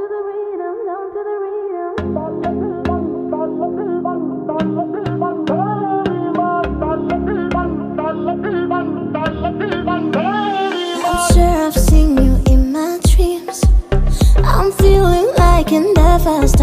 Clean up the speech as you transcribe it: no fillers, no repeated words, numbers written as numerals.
sure I've seen you in my dreams. I'm feeling like in the first